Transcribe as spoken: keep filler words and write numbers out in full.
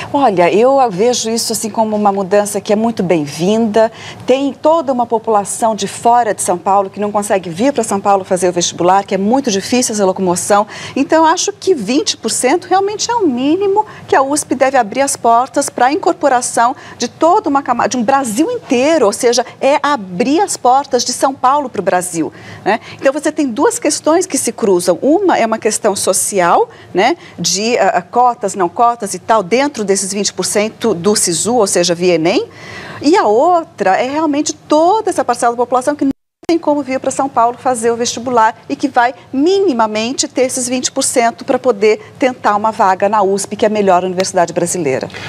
Olha, eu vejo isso assim como uma mudança que é muito bem-vinda. Tem toda uma população de fora de São Paulo que não consegue vir para São Paulo fazer o vestibular, que é muito difícil essa locomoção. Então, acho que vinte por cento realmente é o mínimo que a U S P deve abrir as portas para a incorporação de toda uma camada, de um Brasil inteiro, ou seja, é abrir as portas de São Paulo para o Brasil, né? Então, você tem duas questões que se cruzam. Uma é uma questão social, né, de uh, cotas, não cotas e tal, dentro desses vinte por cento do SISU, ou seja, via Enem. E a outra é realmente toda essa parcela da população que não tem como vir para São Paulo fazer o vestibular e que vai minimamente ter esses vinte por cento para poder tentar uma vaga na U S P, que é a melhor universidade brasileira.